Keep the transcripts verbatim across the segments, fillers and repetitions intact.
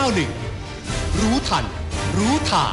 หนึ่งรู้ทันรู้ทาง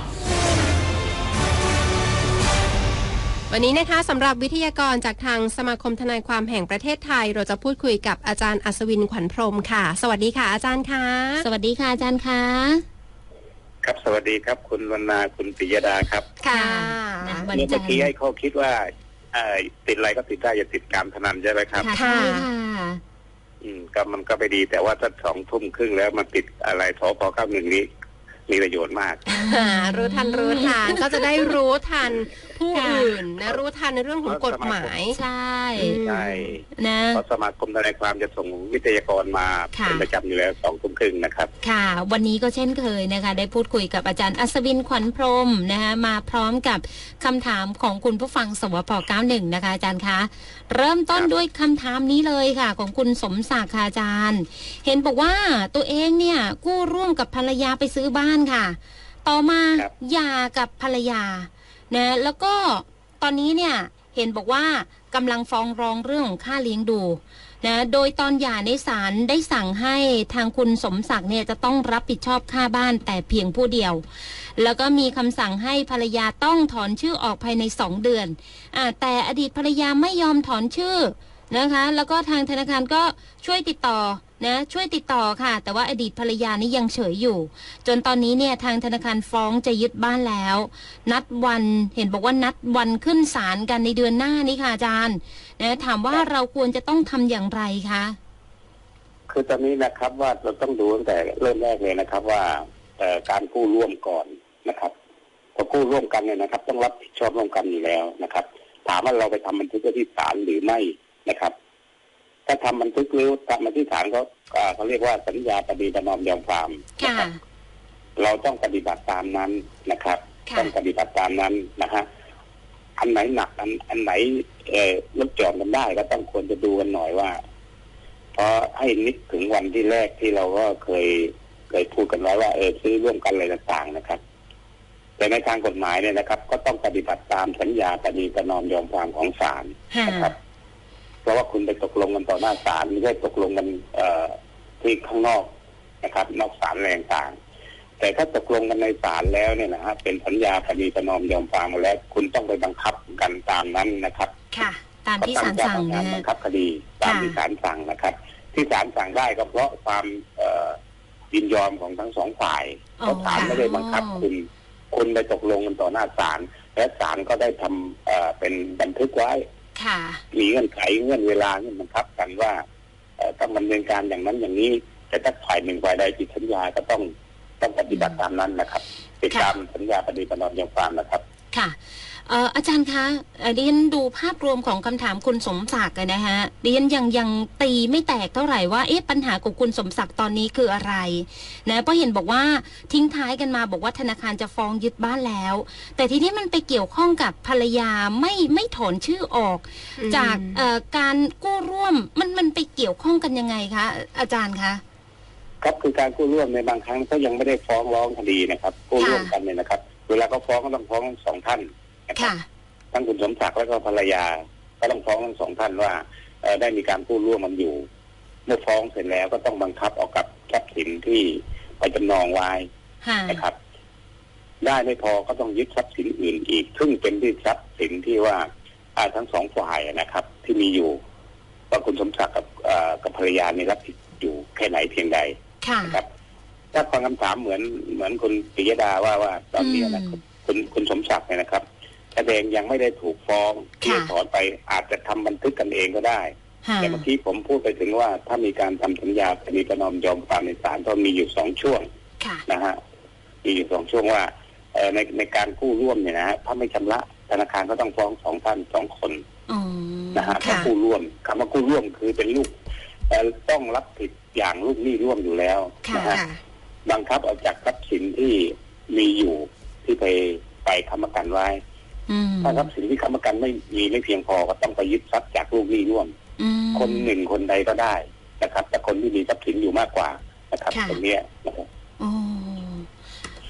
วันนี้นะคะสำหรับวิทยากรจากทางสมาคมทนายความแห่งประเทศไทยเราจะพูดคุยกับอาจารย์อัศวินขวัญพรหมค่ะสวัสดีค่ะอาจารย์คะสวัสดีค่ะอาจารย์คะครับสวัสดีครับคุณวรรณาคุณปิยดาครับค่ะเมื่อกี้ให้เขาคิดว่าติดอะไรก็ติดได้อย่าติดการพนันใช่ไหมครับค่ะอืมก็มันก็ไปดีแต่ว่าถ้าสองทุ่มครึ่งแล้วมันติดอะไรทอพอเก้าหนึ่งนี้มีประโยชน์มากรู้ทันรู้ทันก็จะได้รู้ทันผู้อื่นนะรู้ทันในเรื่องของกฎหมายใช่ใช่นะเพราะสมาคมทนายความจะส่งวิทยากรมาเป็นประจำอยู่แล้วสองทุ่มครึ่งนะครับค่ะวันนี้ก็เช่นเคยนะคะได้พูดคุยกับอาจารย์อัศวินขวัญพรหมนะคะมาพร้อมกับคำถามของคุณผู้ฟังสวพเก้าหนึ่งนะคะอาจารย์คะเริ่มต้นด้วยคำถามนี้เลยค่ะของคุณสมศักดิ์ค่ะอาจารย์เห็นบอกว่าตัวเองเนี่ยกู้ร่วมกับภรรยาไปซื้อบ้านค่ะต่อมาหย่ากับภรรยานะแล้วก็ตอนนี้เนี่ยเห็นบอกว่ากำลังฟ้องร้องเรื่องของค่าเลี้ยงดูนะโดยตอนหย่าในศาลได้สั่งให้ทางคุณสมศักดิ์เนี่ยจะต้องรับผิดชอบค่าบ้านแต่เพียงผู้เดียวแล้วก็มีคำสั่งให้ภรรยาต้องถอนชื่อออกภายในสองเดือนอ่าแต่อดีตภรรยาไม่ยอมถอนชื่อนะคะแล้วก็ทางธนาคารก็ช่วยติดต่อนะช่วยติดต่อค่ะแต่ว่าอดีตภรรยานี่ยังเฉยอยู่จนตอนนี้เนี่ยทางธนาคารฟ้องจะยึดบ้านแล้วนัดวันเห็นบอกว่านัดวันขึ้นศาลกันในเดือนหน้านี้ค่ะอาจารย์นะถามว่าเราควรจะต้องทำอย่างไรคะคือตอนนี้นะครับว่าเราต้องดูตั้งแต่เริ่มแรกเลยนะครับว่าการกู้ร่วมก่อนนะครับพอกู้ร่วมกันเนี่ยนะครับต้องรับผิดชอบร่วมกันอยู่แล้วนะครับถามว่าเราไปทำบันทึกที่ศาลหรือไม่นะครับถ้าทำบันทึกหรือทำบันทึกฐานเขาเขาเรียกว่าสัญญาปฏิบัตินอมยอมความนะครับเราต้องปฏิบัติตามนั้นนะครับต้องปฏิบัติตามนั้นนะฮะอันไหนหนักอันอันไหนเอ่อลดหย่อนกันได้ก็ต้องควรจะดูกันหน่อยว่าเพราะให้นึกถึงวันที่แรกที่เราก็เคยเคยพูดกันไว้ว่าเออซื้อร่วมกันอะไรต่างๆนะครับแต่ในทางกฎหมายเนี่ยนะครับก็ต้องปฏิบัติตามสัญญาปฏิบัตินอมยอมความของศาลนะครับเพราะว่าคุณไปตกลงกันต่อหน้าศาลไม่ใช่ตกลงกันที่ข้างนอกนะครับนอกศาลแรงต่างแต่ถ้าตกลงกันในศาลแล้วเนี่ยนะฮะเป็นสัญญาปฏิบัตินอมยอมความมาแล้วคุณต้องไปบังคับกันตามนั้นนะครับค่ะตามที่ศาลสั่งนะบังคับคดีตามที่ศาลสั่งนะครับที่ศาลสั่งได้ก็เพราะความยินยอมของทั้งสองฝ่ายเพราะศาลไม่ได้บังคับคุณคุณไปตกลงกันต่อหน้าศาลและศาลก็ได้ทำเป็นบันทึกไว้มีเงื่อนไขเงื่อนเวลาเงื่อนบังคับกันว่าต้องดำเนินการอย่างนั้นอย่างนี้แต่ถ้าฝ่ายหนึ่งฝ่ายใดผิดสัญญาก็ต้องต้องปฏิบัติตามนั้นนะครับติดตามสัญญาปฏิบัตินอมยอมความนะครับค่ะอาจารย์คะดิฉันดูภาพรวมของคำถามคุณสมศักดิ์นะฮะดิฉันยังยังตีไม่แตกเท่าไหร่ว่าเอ๊ะปัญหาของคุณสมศักดิ์ตอนนี้คืออะไรนะเพราะเห็นบอกว่าทิ้งท้ายกันมาบอกว่าธนาคารจะฟ้องยึดบ้านแล้วแต่ทีนี้มันไปเกี่ยวข้องกับภรรยาไม่ไม่ถอนชื่อออกจากการกู้ร่วมมันมันไปเกี่ยวข้องกันยังไงคะอาจารย์คะครับคือการกู้ร่วมในบางครั้งก็ยังไม่ได้ฟ้องร้องคดีนะครับกู้ร่วมกันเนี่ยนะครับเวลาเขาฟ้องก็ต้องฟ้องสองท่านทั้งคุณสมศักดิ์และก็ภรรยาก็ต้องฟ้องทั้งสองท่านว่าได้มีการกู้ร่วมมันอยู่เมื่อฟ้องเสร็จแล้วก็ต้องบังคับออกกับทรัพย์สินที่ไปจำนองไว้นะครับได้ไม่พอก็ต้องยึดทรัพย์สินอื่นอีกซึ่งเป็นที่ทรัพย์สินที่ว่าทั้งสองฝ่ายนะครับที่มีอยู่ว่าคุณสมศักดิ์กับกับภรรยาในรับผิดอยู่แค่ไหนเพียงใดนะครับถ้าฟังคำถามเหมือนเหมือนคุณปิยดาว่าว่าตอนนี้นะครับคุณคุณสมศักดิ์เนี่ยนะครับแสดงยังไม่ได้ถูกฟ้องที่ถอนไปอาจจะทำบันทึกกันเองก็ได้แต่เมื่อกี้ผมพูดไปถึงว่าถ้ามีการทำสัญญาปฏิบัตินอมยอมความในศาลก็มีอยู่สองช่วงนะฮะมีอยู่สองช่วงว่าในในการกู้ร่วมเนี่ยนะฮะถ้าไม่ชำระธนาคารก็ต้องฟ้องสองท่านสองคนนะฮะถ้ากู้ร่วมคำว่ากู้ร่วมคือเป็นลูกต้องรับผิดอย่างลูกหนี้ร่วมอยู่แล้วนะฮะบังคับเอาจากทรัพย์สินที่มีอยู่ที่ไปไปค้ำประกันไว้ถ้าทรัพย์สินที่ค้ำประกันไม่มีไม่เพียงพอก็ต้องไปยึดทรัพย์จากลูกหนี้ร่วมคนหนึ่งคนใดก็ได้นะครับแต่คนที่มีทรัพย์สินอยู่มากกว่านะครับตรงนี้นะครับ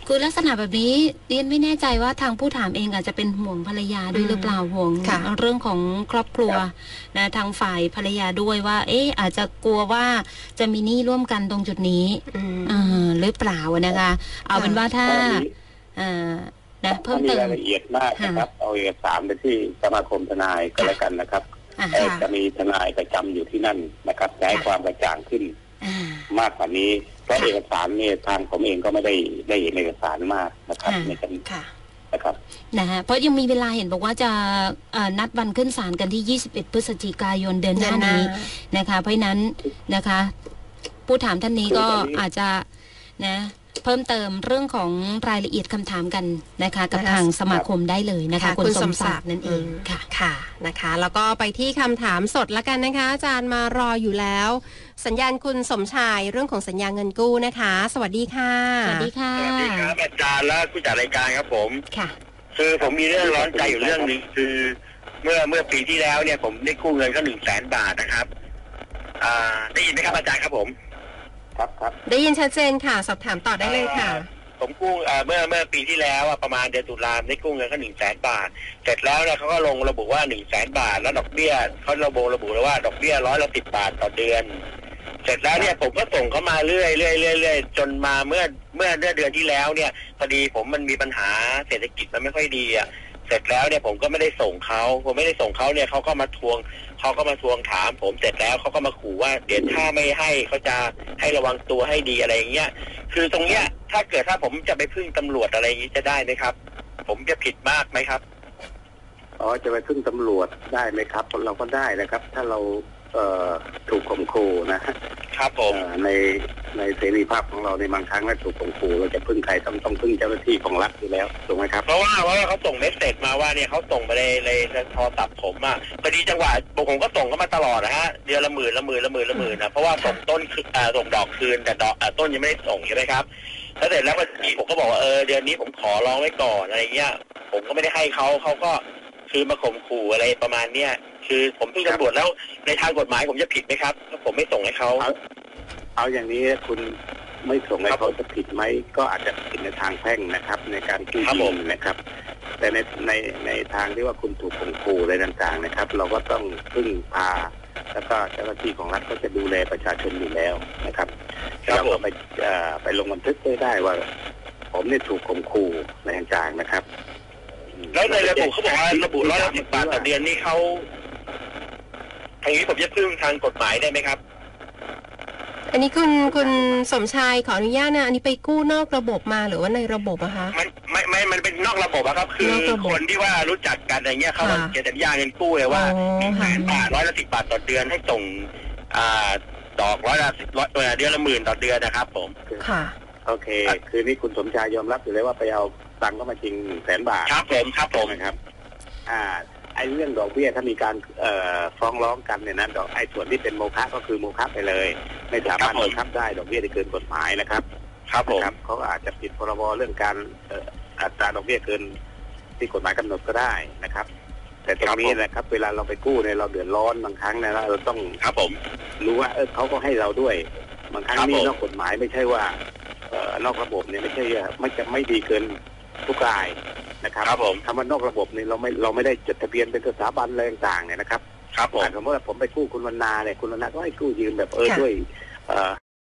คือลักษณะแบบนี้เรียนไม่แน่ใจว่าทางผู้ถามเองอาจจะเป็นห่วงภรรยาด้วยหรือเปล่าห่วงเรื่องของครอบครัวนะทางฝ่ายภรรยาด้วยว่า เอ๊ะอาจจะกลัวว่าจะมีหนี้ร่วมกันตรงจุดนี้อ่าหรือเปล่านะคะ เอาเป็นว่าถ้าอ่านะเพิ่มเติมรายละเอียดมากนะครับเอาเอกสารไปที่สมาคมทนายก็แล้วกันนะครับจะมีทนายประจำอยู่ที่นั่นนะครับจะให้ความกระจ่างขึ้นมากกว่านี้เพราะเอกสารเนี่ยทางผมเองก็ไม่ได้ได้เห็นเอกสารมากนะครับในคดีนะครับนะฮะเพราะยังมีเวลาเห็นบอกว่าจะนัดวันขึ้นศาลกันที่ยี่สิบเอ็ดพฤศจิกายนเดือนหน้านี้นะคะเพราะนั้นนะคะผู้ถามท่านนี้ก็อาจจะนะเพิ่มเติมเรื่องของรายละเอียดคำถามกันนะคะกับทางสมาคมได้เลยนะคะคุณสมศักดิ์นั่นเองค่ะค่ะนะคะแล้วก็ไปที่คำถามสดละกันนะคะอาจารย์มารออยู่แล้วสัญญาณคุณสมชายเรื่องของสัญญาเงินกู้นะคะสวัสดีค่ะสวัสดีค่ะสวัสดีครับอาจารย์และผู้จัดรายการครับผมค่ะคือผมมีเรื่องร้อนใจอยู่เรื่องนึงคือเมื่อเมื่อปีที่แล้วเนี่ยผมได้กู้เงินเขาหนึ่งแสนบาทนะครับอ่าได้ยินไหมครับอาจารย์ครับผมครับครับได้ยินชัดเจนค่ะสอบถามต่อได้เลยค่ะผมกู้เมื่อเมื่อปีที่แล้วประมาณเดือนตุลาได้กู้เงินเขาหนึ่งแสนบาทเสร็จแล้วเนี่ยเขาก็ลงระบุว่าหนึ่งแสนบาทแล้วดอกเบี้ยเขาระบุระบุแล้วว่าดอกเบี้ยร้อยละสิบบาทต่อเดือนเสร็จแล้วเนี่ยผมก็ส่งเขามาเรื่อยเรื่อยเรื่อยเรื่อยจนมาเมื่อเมื่อเดือนที่แล้วเนี่ยพอดีผมมันมีปัญหาเศรษฐกิจมันไม่ค่อยดีอ่ะเสร็จแล้วเนี่ยผมก็ไม่ได้ส่งเขาผมไม่ได้ส่งเขาเนี่ยเขาก็มาทวงเขาก็มาทวงถามผมเสร็จแล้วเขาก็มาขู่ว่าเดี๋ยวถ้าไม่ให้เขาจะให้ระวังตัวให้ดีอะไรอย่างเงี้ยคือตรงเนี้ยถ้าเกิดถ้าผมจะไปพึ่งตำรวจอะไรอย่างนี้จะได้ไหมครับผมจะผิดมากไหมครับอ๋อจะไปพึ่งตำรวจได้ไหมครับเราก็ได้นะครับถ้าเราเอ่อถูกข่มขู่นะครับผมในในเสรีภาพของเราในบางครั้งถ้าถูกข่มขู่เราจะพึ่งใครต้องต้องพึ่งเจ้าหน้าที่ของรัฐอยู่แล้วถูกไหมครับเพราะว่าเพราะว่าเขาส่งเมสเซจมาว่าเนี่ยเขาส่งไปในในโทรศัพท์ผมอ่ะพอดีจังหวะผมก็ส่งเข้ามาตลอดนะฮะเดือนละหมื่นละหมื่นละหมื่นละหมื่นนะเพราะว่าส่งต้นอ่าส่งดอกคืนแต่ดอกต้นยังไม่ได้ส่งใช่ไหมครับแล้วเสร็จแล้วพอดีผมก็บอกว่าเออเดือนนี้ผมขอร้องไว้ก่อนอะไรเงี้ยผมก็ไม่ได้ให้เขาเขาก็คือมาข่มขู่อะไรประมาณเนี้ยคือผมพึ่งตำรวจแล้วในทางกฎหมายผมจะผิดไหมครับถ้าผมไม่ส่งให้เขาเอาอย่างนี้คุณไม่ส่งให้เขาจะผิดไหมก็อาจจะผิดในทางแพ่งนะครับในการกู้ยืมนะครับแต่ในในในทางที่ว่าคุณถูกข่มขู่อะไรต่างๆนะครับเราก็ต้องพึ่งพาแล้วก็เจ้าหน้าที่ของรัฐก็จะดูแลประชาชนอยู่แล้วนะครับเราก็ไปไปลงบันทึกได้ว่าผมเนี่ยถูกข่มขู่ในต่างๆนะครับแล้วในระบุเขาบอกว่าระบุร้อยละสิบบาทต่อเดือนนี่เขาทางนี้ผมจะพึ่งทางกฎหมายได้ไหมครับอันนี้คุณคุณสมชายขออนุญาตนะอันนี้ไปกู้นอกระบบมาหรือว่าในระบบอะคะมันไม่ไม่มันเป็นนอกระบบอะครับคือคนที่ว่ารู้จักกันอย่างเงี้ยเขาเขียนสัญญาเงินกู้เลยว่าหนึ่งแสนบาทร้อยละสิบบาทต่อเดือนให้ส่งอ่าดอกร้อยละร้อยเดือนละหมื่นต่อเดือนนะครับผมค่ะโอเคคือนี่คุณสมชายยอมรับอยู่เลยว่าไปเอาตังค์ก็มาจริงหนึ่งแสนบาทครับผมครับผมครับอ่าไอ้เรื่องดอกเบี้ยถ้ามีการเอ่อฟ้องร้องกันเนี่ยนะดอกไอ้ส่วนที่เป็นโมฆะก็คือโมฆะไปเลยไม่สามารถบังคับได้ดอกเบี้ยที่เกินกฎหมายนะครับครับผมเขาอาจจะผิดพรบเรื่องการอัตราดอกเบี้ยเกินที่กฎหมายกำหนดก็ได้นะครับแต่ตรงนี้นะครับเวลาเราไปกู้เนี่ยเราเดือดร้อนบางครั้งนะเราต้องครับผมรู้ว่าเออเขาก็ให้เราด้วยบางครั้งนี่นอกกฎหมายไม่ใช่ว่าเอ่อนอกระบบเนี่ยไม่ใช่ไม่จะไม่ดีเกินทุกรายนะครับครับผมทำว่านอกระบบนี่เราไม่เราไม่ได้จดทะเบียนเป็นสถาบันอะไรต่างๆเนี่ยนะครับครับผมสมมติว่าผมไปกู้คุณวรรณาเนี่ยคุณวรรณาก็ให้กู้ยืมแบบเออด้วยเอ่อ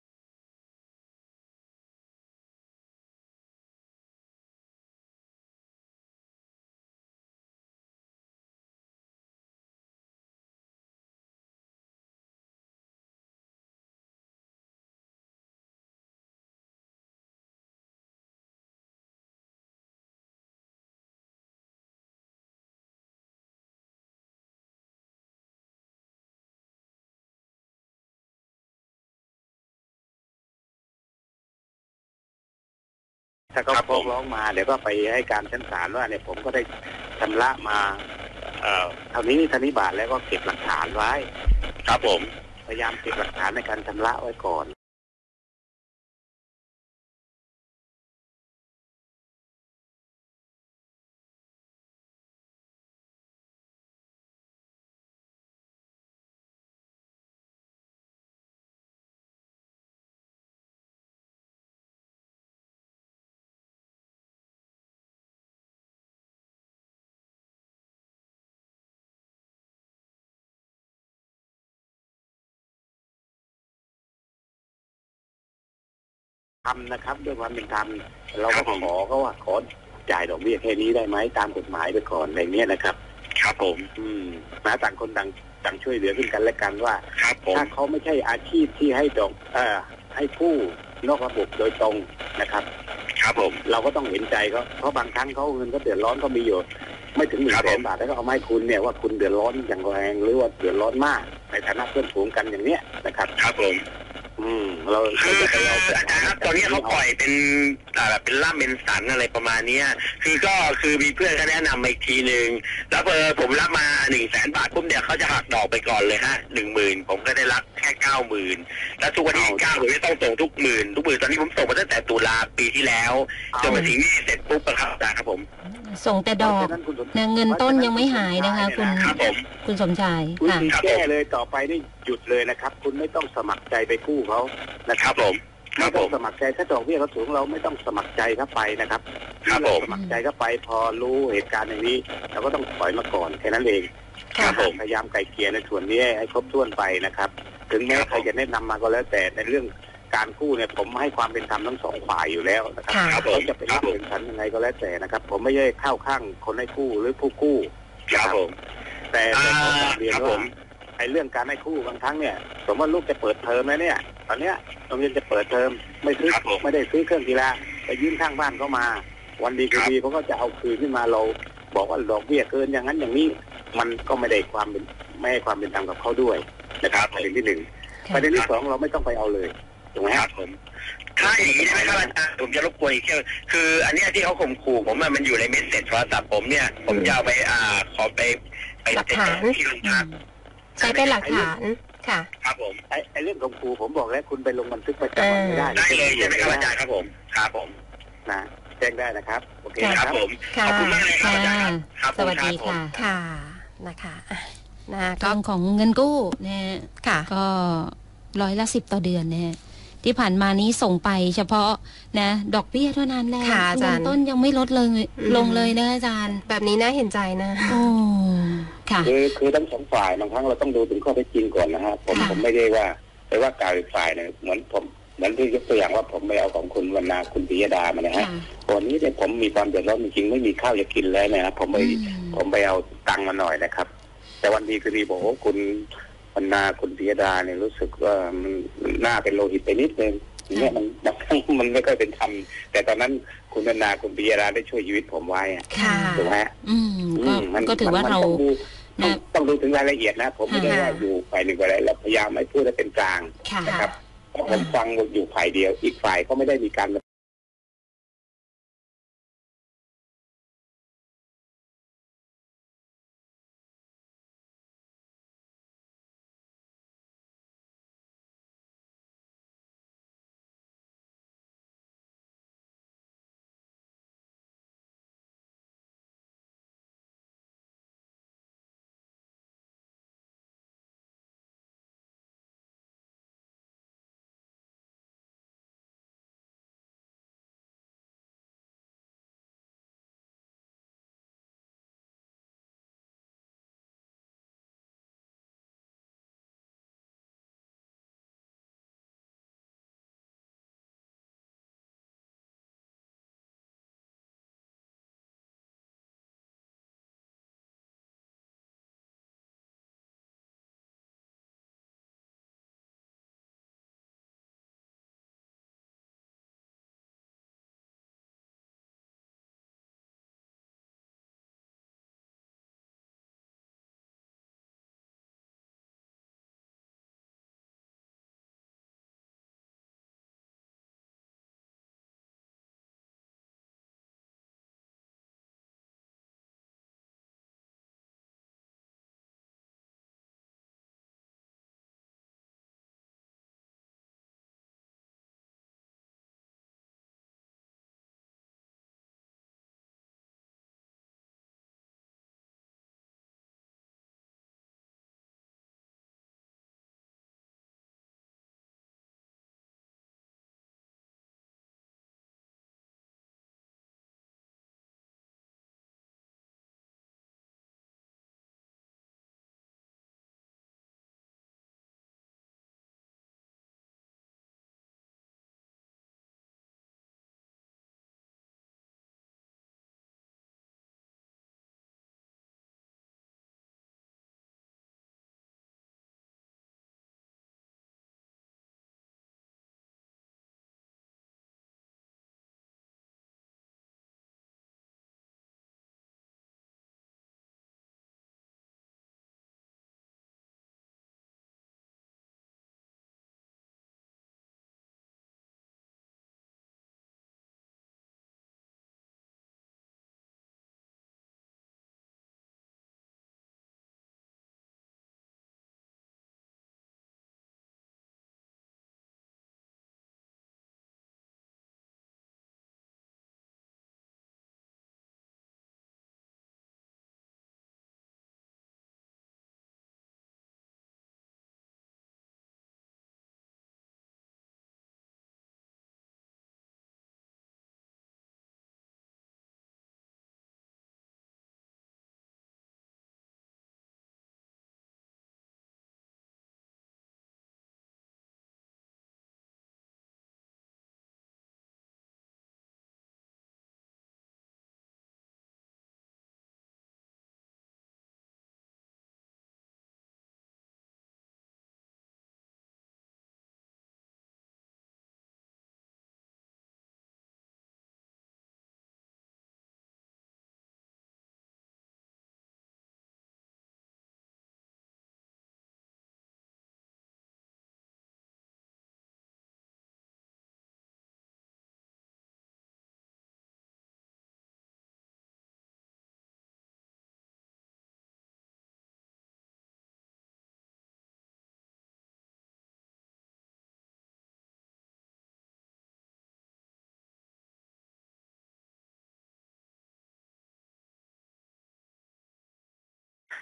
ถ้าเขาฟ้องร้องมาเดี๋ยวก็ไปให้การชั้นศาลว่าเนี่ยผมก็ได้ชำระมาเอ่อเท่านี้เท่านี้บาทแล้วก็เก็บหลักฐานไว้ครับผมพยายามเก็บหลักฐานในการชำระไว้ก่อนทำนะครับด้วยความเป็นธรรมเราก็ขอเขาว่าขอจ่ายดอกเบี้ยแค่นี้ได้ไหมตามกฎหมายไปก่อนอะไรเงี้ยนะครับครับผมอืมนะต่างคนต่างต่างช่วยเหลือกันและกันว่าถ้าเขาไม่ใช่อาชีพที่ให้ดอกเอ่อให้ผู้นอกระบบโดยตรงนะครับครับผมเราก็ต้องเห็นใจเขาเพราะบางครั้งเขาเงินก็เดือดร้อนก็มีอยู่ไม่ถึงหนึ่งแสนบาทแล้วก็เอาไม้คุณเนี่ยว่าคุณเดือดร้อนอย่างแรงหรือว่าเดือดร้อนมากในฐานะเพื่อนฝูงกันอย่างเนี้ยนะครับครับผมอืมเราคือคืออาจารย์ครับตอนนี้เขาปล่อยเป็นแบบเป็นล่ำเป็นสันอะไรประมาณนี้คือก็คือมีเพื่อนเขาแนะนำมาอีกทีหนึ่งแล้วพอผมรับมาหนึ่งแสนบาทปุ๊บเนี่ยเขาจะหักดอกไปก่อนเลยฮะหนึ่งหมื่นผมก็ได้รับแค่เก้าหมื่นแล้วทุกวันนี้เก้าหมื่นไม่ต้องส่งทุกหมื่นทุกหมื่นตอนนี้ผมส่งมาตั้งแต่ตุลาปีที่แล้วจนมาถึงนี่เสร็จปุ๊บครับอาจารย์ครับผมส่งแต่ดอกเงินต้นยังไม่หายนะคะคุณคุณสมชายค่ะแก้เลยต่อไปนี่หยุดเลยนะครับคุณไม่ต้องสมัครใจไปกู้เขานะครับผมไม่ต้องสมัครใจถ้าดอกเบี้ยเขาสูงเราไม่ต้องสมัครใจเข้าไปนะครับครับผมสมัครใจเข้าไปพอรู้เหตุการณ์อย่างนี้เราก็ต้องถอยมาก่อนแค่นั้นเองครับผมพยายามไกลเกลี่ยในส่วนนี้ให้ครบถ้วนไปนะครับถึงแม้ใครจะแนะนำมาก็แล้วแต่ในเรื่องการกู้เนี่ยผมให้ความเป็นธรรมทั้งสองฝ่ายอยู่แล้วนะครับเขาจะเป็นรับเป็นสันยังไงก็แล้วแต่นะครับผมไม่ได้เข้าข้างคนให้กู้หรือผู้กู้ครับผมแต่ขอเรียนว่าไอ้เรื่องการให้กู้บางครั้งเนี่ยสมมติลูกจะเปิดเทอมแล้วเนี่ยตอนเนี้ยโรงเรียนจะเปิดเทอมไม่ซื้อไม่ได้ซื้อเครื่องกีฬาไปยื่นข้างบ้านเข้ามาวันดีคืนดีเขาก็จะเอาคืนขึ้นมาเราบอกว่าดอกเบี้ยเกินอย่างนั้นอย่างนี้มันก็ไม่ได้ความเป็นไม่ให้ความเป็นธรรมกับเขาด้วยนะครับประเด็นที่หนึ่งประเด็นที่สองเราไม่ต้องไปเอาเลยถูกไหมครับผมถ้าอย่างนี้นะครับอาจารย์ผมจะรบกวนอีกแค่คืออันนี้ที่เขาข่มขู่ผมมันอยู่ในเมสเซจโทรศัพท์ผมเนี่ยผมจะเอาไปอ่าขอไปไปหลักฐานที่โรงพักใช้เป็นหลักฐานค่ะครับผมไอ้ไอ้เรื่องข่มขู่ผมบอกแล้วคุณไปลงบันทึกประจำวันไม่ได้ได้เลยใช่ไหมครับอาจารย์ครับผมครับผมนะแจ้งได้นะครับโอเคครับผมขอบคุณมากเลยครับอาจารย์สวัสดีค่ะค่ะนะคะนะเรื่องของเงินกู้เนี่ยค่ะก็ร้อยละสิบต่อเดือนเนี่ยที่ผ่านมานี้ส่งไปเฉพาะนะดอกเบี้ยเท่านั้นแหละเงินต้นยังไม่ลดเลยลงเลยนะอาจารย์แบบนี้น่าเห็นใจนะโอ้ค่ะคือคือทั้งสองฝ่ายบางครั้งเราต้องดูถึงข้อเท็จจริงก่อนนะฮะผมผมไม่ได้ว่าไปว่ากล่าวอีกฝ่ายเนี่ยเหมือนผมเหมือนที่ยกตัวอย่างว่าผมไม่เอาของคุณวรรณาคุณปิยดามานะฮะวันนี้เนี่ยผมมีความเดือดร้อนจริงๆไม่มีข้าวจะกินแล้วนะครับผมไปผมไปเอาตังค์มาหน่อยนะครับแต่วันดีคือดีบอกว่าคุณวรรณาคุณปิยดาเนี่ยรู้สึกว่ามันหน้าเป็นโลหิตไปนิดนึงเนี่ยมันมันไม่ค่อยเป็นธรรมแต่ตอนนั้นคุณวรรณาคุณปิยดาได้ช่วยชีวิตผมไว้ถูกไหมอืมก็ถือว่าเราต้องดูถึงรายละเอียดนะผมไม่ได้ว่าอยู่ฝ่ายหนึ่งอะไรเราพยายามไม่พูดให้เป็นกลางนะครับผมฟังอยู่ฝ่ายเดียวอีกฝ่ายก็ไม่ได้มีการ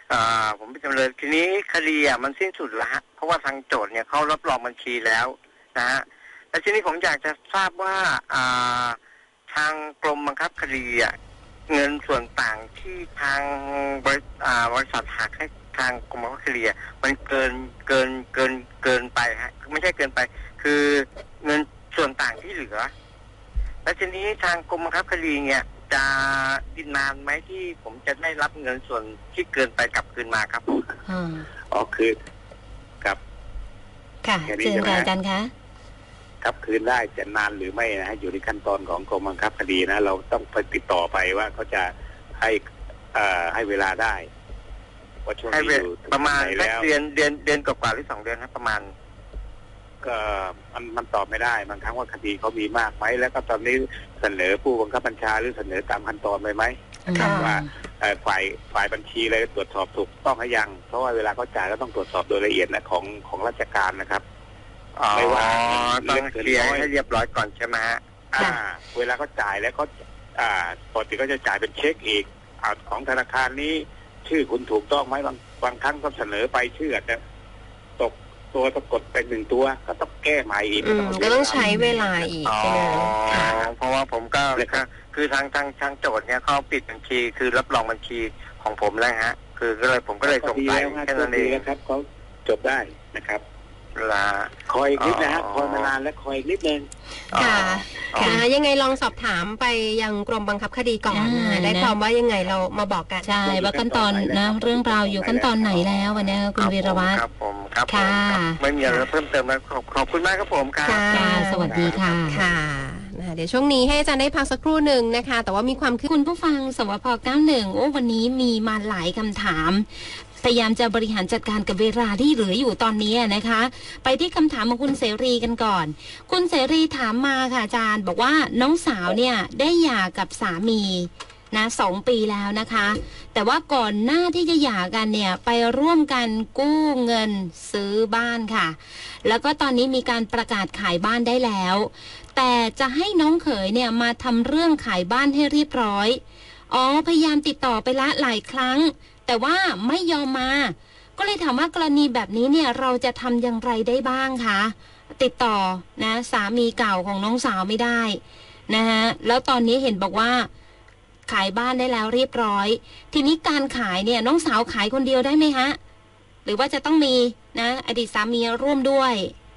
อ่าผมเป็นจำเลยทีนี้คดีอ่ะมันสิ้นสุดแล้วฮะเพราะว่าทางโจทย์เนี่ยเขารับรองบัญชีแล้วนะฮะและทีนี้ผมอยากจะทราบว่าอ่าทางกรมบังคับคดีอ่ะเงินส่วนต่างที่ทางบริอ่าบริษัทหักให้ทางกรมบังคับคดีอ่ะมันเกินเกินเกินเกินไปฮะไม่ใช่เกินไปคือเงินส่วนต่างที่เหลือและทีนี้ทางกรมบังคับคดีเนี่ยจะดินนานไหมที่ผมจะได้รับเงินส่วนที่เกินไปกลับคืนมาครับอืมอ๋อคือกับค่ะเชิญค่ะอาจารย์คะครับคืนได้จะนานหรือไม่นะฮะอยู่ในขั้นตอนของกรมบังคับคดีนะเราต้องไปติดต่อไปว่าเขาจะให้เอ่อให้เวลาได้ว่าช่วงนี้อยู่ประมาณแค่เดือนเดือนเดือนกว่าหรือสองเดือนครับประมาณก็มันมันตอบไม่ได้บางครั้งว่าคดีเขามีมากไหมแล้วก็ตอนนี้เสนอผู้บังคับบัญชาหรือเสนอตามขั้นตอนไปไหมนะครับว่าฝ่ายฝ่ายบัญชีอะไรตรวจสอบถูกต้องหรือยังเพราะว่าเวลาเขาจ่ายก็ต้องตรวจสอบโดยละเอียดนะของของราชการนะครับไม่ว่าต้องเคลียร์ให้เรียบร้อยก่อนใช่ไหมฮะอ่าเวลาเขาจ่ายแล้วเขาอ่าปกติก็จะจ่ายเป็นเช็คอีกของธนาคารนี้ชื่อคุณถูกต้องไหมบางบางครั้งก็เสนอไปชื่อแต่ตกตัวปรากฏเป็นหนึ่งตัวก็ต้องแก้ใหม่อีกก็ต้องใช้เวลาอีกใช่ไหมเพราะว่าผมก็คือทางทางทางโจทย์เนี่ยเขาปิดบัญชีคือรับรองบัญชีของผมแล้วฮะคือก็เลยผมก็เลยสงสัยแค่นั้นเองครับเขาจบได้นะครับลาคอยนิดนะฮะคอยมานานและคอยนิดนึงค่ะค่ะยังไงลองสอบถามไปยังกรมบังคับคดีก่อนนะได้ความว่ายังไงเรามาบอกกันใช่ว่าขั้นตอนนะเรื่องราวอยู่ขั้นตอนไหนแล้ววันนี้คุณวีรวัฒน์ครับผมครับค่ะไม่มีอะไรเพิ่มเติมแล้วขอบคุณมากครับผมครับค่ะสวัสดีค่ะค่ะเดี๋ยวช่วงนี้ให้อาจารย์ได้พักสักครู่หนึ่งนะคะแต่ว่ามีความคืบคุณผู้ฟังสวพเก้าสิบเอ็ดโอ้วันนี้มีมาหลายคำถามพยายามจะบริหารจัดการกับเวลาที่เหลืออยู่ตอนนี้นะคะไปที่คำถามของคุณเสรีกันก่อนคุณเสรีถามมาค่ะอาจารย์บอกว่าน้องสาวเนี่ยได้หย่ากับสามีนะสองปีแล้วนะคะแต่ว่าก่อนหน้าที่จะหย่ากันเนี่ยไปร่วมกันกู้เงินซื้อบ้านค่ะแล้วก็ตอนนี้มีการประกาศขายบ้านได้แล้วแต่จะให้น้องเขยเนี่ยมาทำเรื่องขายบ้านให้เรียบร้อยอ๋อพยายามติดต่อไปละหลายครั้งแต่ว่าไม่ยอมมาก็เลยถามว่ากรณีแบบนี้เนี่ยเราจะทำอย่างไรได้บ้างคะติดต่อนะสามีเก่าของน้องสาวไม่ได้นะฮะแล้วตอนนี้เห็นบอกว่าขายบ้านได้แล้วเรียบร้อยทีนี้การขายเนี่ยน้องสาวขายคนเดียวได้ไหมฮะหรือว่าจะต้องมีนะอดีตสามีร่วมด้วย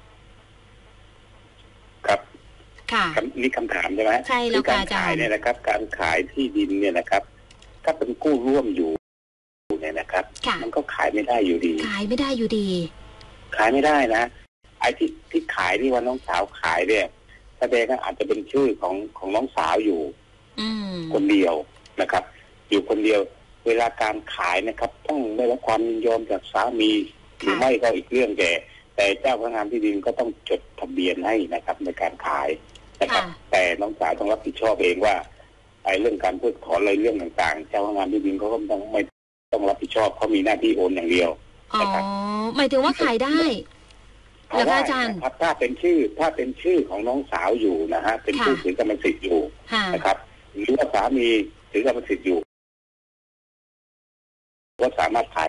ครับค่ะนี่คำถามใช่ไหมใช่แล้วการขายเนี่ยนะครับการขายที่ดินเนี่ยนะครับถ้าเป็นกู้ร่วมอยู่เนี่ยนะครับมันก็ขายไม่ได้อยู่ดีขายไม่ได้อยู่ดีขายไม่ได้นะไอ้ที่ที่ขายที่ว่าน้องสาวขายเนี่ยแสดงว่าอาจจะเป็นชื่อของของน้องสาวอยู่คนเดียวนะครับ อยู่คนเดียวเวลาการขายนะครับต้องได้รับความยินยอมจากสามีหรือไม่ก็อีกเรื่องแกแต่เจ้าพนักงานที่ดินก็ต้องจดทะเบียนให้นะครับในการขายนะครับแต่น้องสาวต้องรับผิดชอบเองว่าไอ้เรื่องการเพิกถอนอะไรเรื่องต่างๆเจ้าพนักงานที่ดินเขาก็ต้องไม่ต้องรับผิดชอบเขามีหน้าที่โอนอย่างเดียวนะครับอ๋อหมายถึงว่าขายได้เหรออาจารย์ครับถ้าเป็นชื่อถ้าเป็นชื่อของน้องสาวอยู่นะฮะเป็นชื่อถือกรรมสิทธิ์อยู่นะครับหรือว่าสามีถือกรรมสิทธิ์อยู่ก็สามารถขาย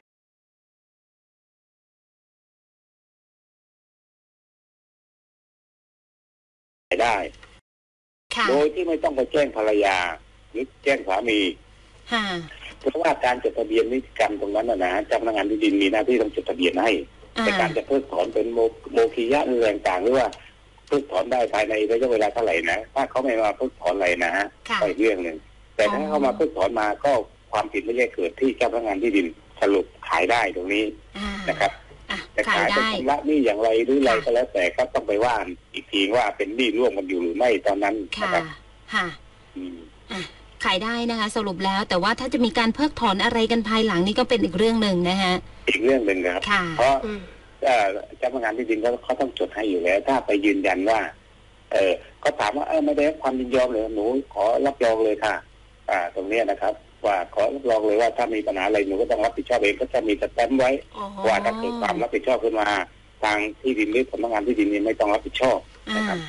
ได้โดยที่ไม่ต้องไปแจ้งภรรยาหรือแจ้งสามีเพราะว่าการจดทะเบียนนิติกรรมตรงนั้นนะเจ้าพนักงานที่ดินมีหน้าที่ต้องจดทะเบียนให้แต่การจะเพิกถอนเป็นโมโมคียะอะไรต่างๆหรือว่าเพิกถอนได้ภายในระยะเวลาเท่าไหร่นะถ้าเขาไม่มาเพิกถอนอะไรนะฮะก็อีกเรื่องหนึ่งแต่ถ้าเขามาเพิกถอนมาก็ความผิดไม่ใช่เกิดที่เจ้าพนักงานที่ดินสรุปขายได้ตรงนี้นะครับแต่ขายเป็นชำระหนี้อย่างไรหรืออะไรก็แล้วแต่ก็ต้องไปว่าอีกทีว่าเป็นหนี้ร่วมกันอยู่หรือไม่ตอนนั้นนะครับค่ะขายได้นะคะสรุปแล้วแต่ว่าถ้าจะมีการเพิกถอนอะไรกันภายหลังนี่ก็เป็นอีกเรื่องหนึ่งนะฮะอีกเรื่องหนึ่งครับเพราะเจ้าพนักงานที่ดินเขาเขาต้องจดให้อยู่แล้วถ้าไปยืนยันว่าเออเขาถามว่าเออไม่ได้ความยินยอมเลยหนูขอรับรองเลยค่ะอ่าตรงนี้นะครับว่าขอรับรองเลยว่าถ้ามีปัญหาอะไรหนูก็ต้องรับผิดชอบเองก็จะมีสแตมป์ไว้ว่าถ้าเกิดความรับผิดชอบขึ้นมาทางที่ดินหรือสำนักงานที่ดินนี้ไม่ต้องรับผิดชอบนะครับ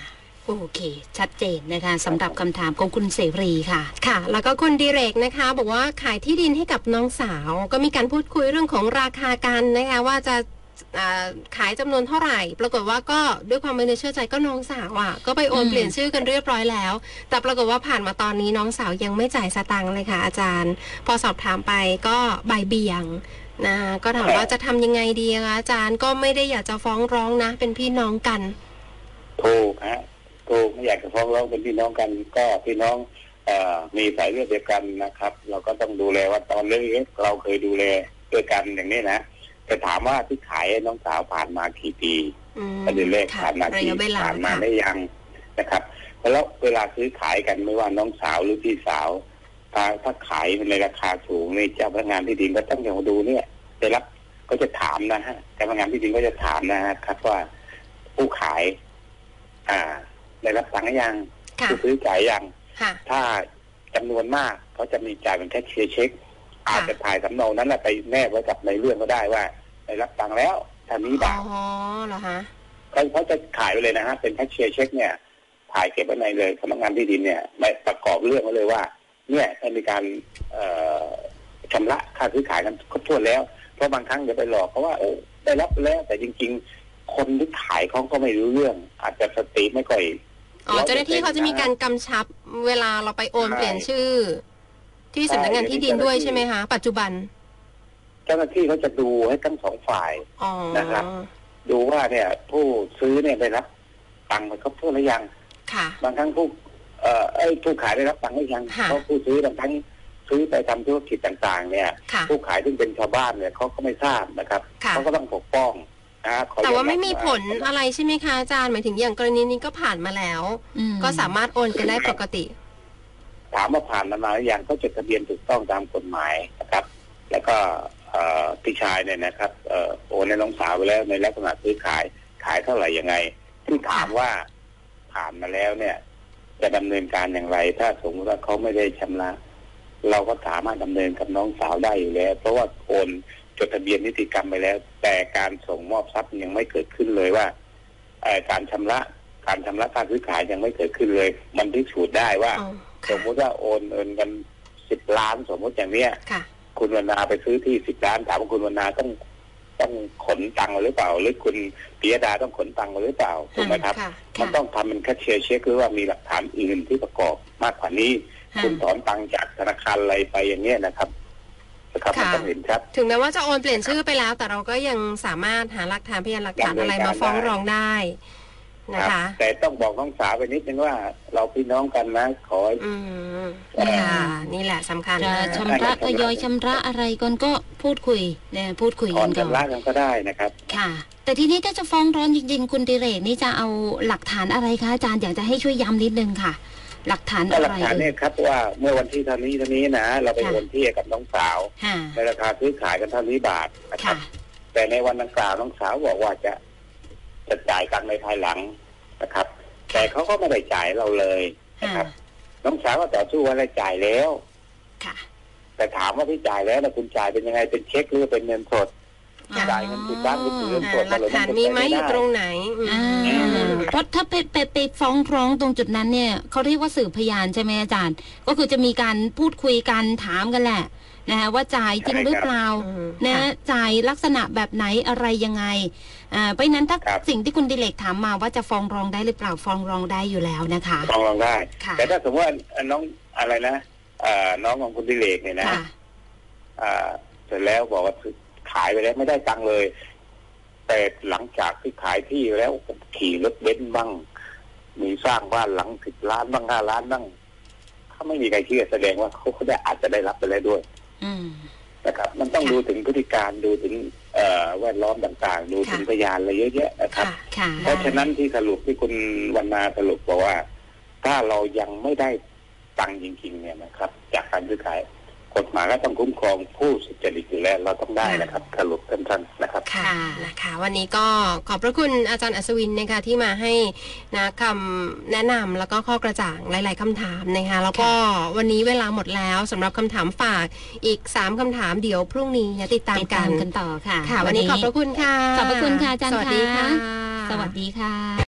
โอเคชัดเจนนะคะสำหรับคำถามของคุณเสรีค่ะค่ะแล้วก็คุณดิเรกนะคะบอกว่าขายที่ดินให้กับน้องสาวก็มีการพูดคุยเรื่องของราคากันนะคะว่าจะขายจำนวนเท่าไหร่ปรากฏว่าก็ด้วยความไม่เชื่อใจก็น้องสาวอ่ะก็ไปโอนเปลี่ยนชื่อกันเรียบร้อยแล้วแต่ปรากฏว่าผ่านมาตอนนี้น้องสาวยังไม่จ่ายสตางค์เลยค่ะอาจารย์พอสอบถามไปก็บ่ายเบี่ยงนะก็ถามว่าจะทำยังไงดีคะอาจารย์ก็ไม่ได้อยากจะฟ้องร้องนะเป็นพี่น้องกันถูกฮะถูกไม่อยากจะฟ้องร้องเป็นพี่น้องกันก็พี่น้องเอ่อมีสายเลือดเดียวกันนะครับเราก็ต้องดูแลว่าตอนเล็กๆเราเคยดูแลด้วยกันอย่างนี้นะแต่ถามว่าที่ขายน้องสาวผ่านมากี่ปีประเด็นแรกผ่านมากี่ผ่านมาได้ยังนะครับแล้วเวลาซื้อขายกันไม่ว่าน้องสาวหรือพี่สาวถ้าถ้าขายในราคาสูงในเจ้าพนักงานที่ดินก็ต้องอย่างดูเนี่ยได้รับก็จะถามนะฮะเจ้าพนักงานที่ดินก็จะถามนะฮะครับว่าผู้ขายอ่าได้รับตังค์ยังผู้ซื้อจ่ายยังถ้าจำนวนมากเขาจะมีจ่ายเป็นแค่เชียร์เช็คอาจจะถ่ายสำเนานั้นไปแนบไว้กับในเรื่องก็ได้ว่าได้รับตังค์แล้วทำนี้บาทอ๋อเหรอฮะเขาเขาจะขายไปเลยนะฮะเป็นแค่เชียร์เช็คเนี่ยถ่ายเก็บไว้ในเลยสำนักงานที่ดินเนี่ยไม่ประกอบเรื่องไว้เลยว่าเนี่ยให้มีการชำระค่าซื้อขายกันครบถ้วนแล้วเพราะบางครั้งจะไปหลอกเพราะว่าโอ้ได้รับแล้วแต่จริงๆคนที่ขายเขาก็ไม่รู้เรื่องอาจจะสติไม่ค่อยอ๋อเจ้าหน้าที่เขาจะมีการกำชับเวลาเราไปโอนเปลี่ยนชื่อที่สำนักงานที่ดินด้วยใช่ไหมคะปัจจุบันเจ้าหน้าที่เขาจะดูให้ทั้งสองฝ่ายนะครับดูว่าเนี่ยผู้ซื้อเนี่ยได้รับตังค์ไปครบถ้วนหรือยังบางครั้งผู้เอ่อไอ้ผู้ขายได้รับตังค์หรือยังเพราะผู้ซื้อบางครั้งซื้อไปทำธุรกิจต่างๆเนี่ยผู้ขายซึ่งเป็นชาวบ้านเนี่ยเขาก็ไม่ทราบนะครับเขาก็ต้องปกป้องนะแต่ว่าไม่มีผลอะไรใช่ไหมคะอาจารย์หมายถึงอย่างกรณีนี้ก็ผ่านมาแล้วก็สามารถโอนกันได้ปกติถามว่าผ่านมาหรือยังก็จดทะเบียนถูกต้องตามกฎหมายนะครับแล้วก็พี่ชายเนี่ยนะครับโอนในน้องสาวไปแล้วในลักษณะซื้อขายขายเท่าไหร่ยังไงที่ถามว่าผ่านมาแล้วเนี่ยจะดำเนินการอย่างไรถ้าสมมติว่าเขาไม่ได้ชำระเราก็สามารถดำเนินกับน้องสาวได้อยู่แล้วเพราะว่าโอนจดทะเบียนนิติกรรมไปแล้วแต่การส่งมอบทรัพย์ยังไม่เกิดขึ้นเลยว่าการชำระการชำระการซื้อขายยังไม่เกิดขึ้นเลยมันพิสูจน์ได้ว่าสมมติว่าโอนเงินกันสิบล้านสมมติอย่างเนี้ยคุณวรรณาไปซื้อที่สิบล้านถามว่าคุณวรรณาต้องต้องขนตังค์มาหรือเปล่าหรือคุณปิยดาต้องขนตังค์มาหรือเปล่าถูกไหมครับมันต้องทำเป็นแค่เชียร์เช็คหรือว่ามีหลักฐานอื่นที่ประกอบมากกว่านี้คุณถอนตังค์จากธนาคารอะไรไปอย่างเงี้ยนะครับนะครับมันต้องเห็นครับถึงแม้ว่าจะโอนเปลี่ยนชื่อไปแล้วแต่เราก็ยังสามารถหาหลักฐานพยานหลักฐานอะไรมาฟ้องร้องได้นะคะแต่ต้องบอกน้องสาวไปนิดนึงว่าเราพี่น้องกันนะขออืมค่ะนี่แหละสำคัญจะชำระทยอยชำระอะไรก่อนก็พูดคุยเนี่ยพูดคุยกันก่อนชำระกันก็ได้นะครับค่ะแต่ทีนี้ถ้าจะฟ้องร้องจริงๆคุณดิเรกนี่จะเอาหลักฐานอะไรคะอาจารย์อยากจะให้ช่วยย้ำนิดนึงค่ะหลักฐานอะไรหลักฐานเนี่ยครับว่าเมื่อวันที่เท่านี้เท่านี้นะเราไปโอนที่กับน้องสาวในราคาซื้อขายกันเท่านี้บาทนะครับแต่ในวันดังกล่าวน้องสาวบอกว่าจะจะจ่ายกันในภายหลังนะครับแต่เขาก็ไม่ได้จ่ายเราเลยนะครับน้องสาวก็ต่อสู้ว่าได้จ่ายแล้วแต่ถามว่าที่จ่ายแล้วนะคุณจ่ายเป็นยังไงเป็นเช็คหรือเป็นเงินสดจ่ายเงินสิบล้านหรือเงินสดหลักฐานมีไหมอยู่ตรงไหนเพราะถ้าไปไปไปฟ้องร้องตรงจุดนั้นเนี่ยเขาเรียกว่าสืบพยานใช่ไหมอาจารย์ก็คือจะมีการพูดคุยกันถามกันแหละนะคะว่าจ่ายจริงหรือเปล่านะจ่ายลักษณะแบบไหนอะไรยังไงอ่าเพราะนั้นถ้าสิ่งที่คุณดิเลกถามมาว่าจะฟ้องร้องได้หรือเปล่าฟ้องร้องได้อยู่แล้วนะคะฟ้องร้องได้แต่ถ้าสมมติว่าน้องอะไรนะน้องของคุณดิเลกเนี่ยนะเสร็จแล้วบอกว่าขายไปแล้วไม่ได้ตังค์เลยแต่หลังจากที่ขายที่แล้วขี่รถเบนซ์บ้างมีสร้างบ้านหลังสิบล้านบ้างห้าล้านบ้างถ้าไม่มีใครเชื่อแสดงว่าเขาได้อาจจะได้รับไปแล้วด้วยนะครับมันต้องดูถึงพฤติการดูถึงแวดล้อมต่างๆดูถึงพยานอะไรเยอะแยะนะครับเพราะฉะนั้นที่สรุปที่คุณวรรณาสรุปบอกว่าถ้าเรายังไม่ได้ตังค์จริงๆเนี่ยนะครับจากการซื้อขายกฎหมายก็ต้องคุ้มครองผู้สุจริตอยู่แล้วเราต้องได้นะครับสรุปสั้นๆนะครับค่ะนะคะวันนี้ก็ขอบพระคุณอาจารย์อัศวินนะคะที่มาให้นะคำแนะนำแล้วก็ข้อกระจ่างหลายๆคำถามนะคะแล้วก็วันนี้เวลาหมดแล้วสำหรับคำถามฝากอีกสามคำถามเดี๋ยวพรุ่งนี้จะติดตามกันกันต่อค่ะค่ะวันนี้ขอบพระคุณค่ะขอบพระคุณค่ะอาจารย์สวัสดีค่ะสวัสดีค่ะ